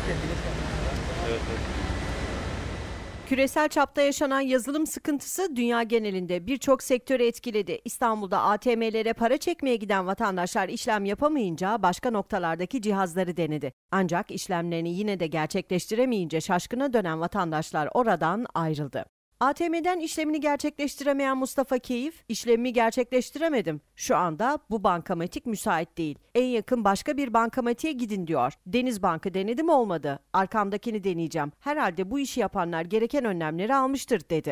Evet. Küresel çapta yaşanan yazılım sıkıntısı dünya genelinde birçok sektörü etkiledi. İstanbul'da ATM'lere para çekmeye giden vatandaşlar işlem yapamayınca başka noktalardaki cihazları denedi. Ancak işlemlerini yine de gerçekleştiremeyince şaşkına dönen vatandaşlar oradan ayrıldı. ATM'den işlemini gerçekleştiremeyen Mustafa Keyif, işlemimi gerçekleştiremedim. Şu anda bu bankamatik müsait değil. En yakın başka bir bankamatiğe gidin diyor. Deniz Bank'ı denedim olmadı. Arkamdakini deneyeceğim. Herhalde bu işi yapanlar gereken önlemleri almıştır dedi.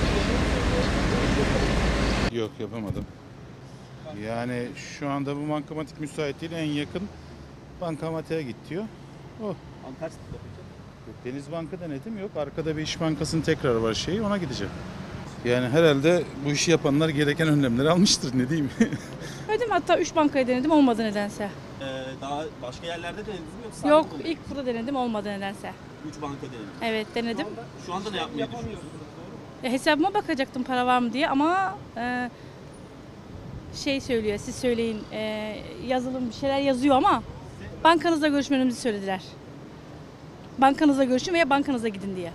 Yok, yapamadım. Yani şu anda bu bankamatik müsait değil. En yakın bankamatiğe git diyor. Oh. Kaç Deniz Bank'ı denedim, yok. Arkada bir İş Bankası'nın tekrar var şeyi, ona gideceğim. Yani herhalde bu işi yapanlar gereken önlemleri almıştır, ne diyeyim. Denedim, hatta 3 bankayı denedim, olmadı nedense. Daha başka yerlerde denediniz mi yoksa? Yok, ilk burada denedim, olmadı nedense. 3 banka denedim. Evet, denedim. Şu anda ne yapmayı düşünüyorsunuz? Hesabıma bakacaktım para var mı diye ama şey söylüyor, siz söyleyin, yazılım bir şeyler yazıyor ama bankanızla görüşmemizi söylediler. Bankanızla görüşün veya bankanıza gidin diye.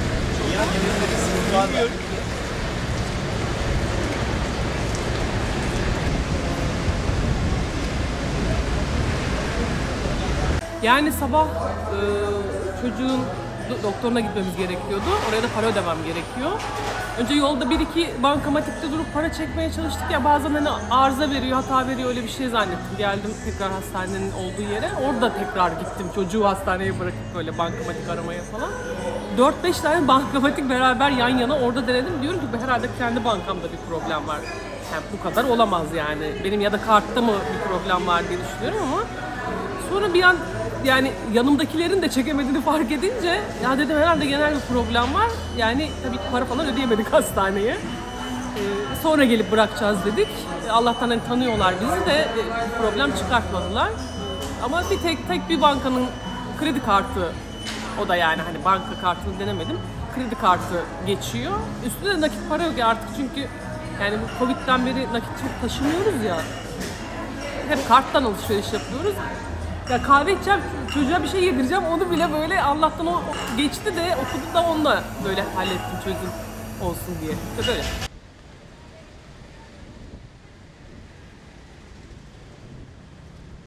Yani sabah çocuğun doktoruna gitmemiz gerekiyordu. Oraya da para ödemem gerekiyor. Önce yolda bir iki bankamatikte durup para çekmeye çalıştık ya, bazen hani arıza veriyor, hata veriyor, öyle bir şey zannettim. Geldim tekrar hastanenin olduğu yere. Orada tekrar gittim çocuğu hastaneye bırakıp böyle bankamatik aramaya falan. 4-5 tane bankamatik beraber yan yana orada denedim. Diyorum ki herhalde kendi bankamda bir problem var. Yani bu kadar olamaz yani. Benim ya da kartta mı bir problem var diye düşünüyorum ama sonra bir an yani yanımdakilerin de çekemediğini fark edince ya dedim herhalde genel bir problem var. Yani tabii ki para falan ödeyemedik hastaneye. Sonra gelip bırakacağız dedik. Allah'tan hani tanıyorlar bizi de problem çıkartmadılar. Ama tek bir bankanın kredi kartı, o da yani hani banka kartını denemedim. Kredi kartı geçiyor. Üstünde de nakit para yok artık çünkü yani bu Covid'den beri nakit çok taşımıyoruz ya. Hep karttan alışveriş yapıyoruz. Ya kahve içeceğim, çocuğa bir şey yedireceğim, onu bile böyle Allah'tan o geçti de okudu da onunla böyle hallettim çözüm olsun diye. İşte böyle.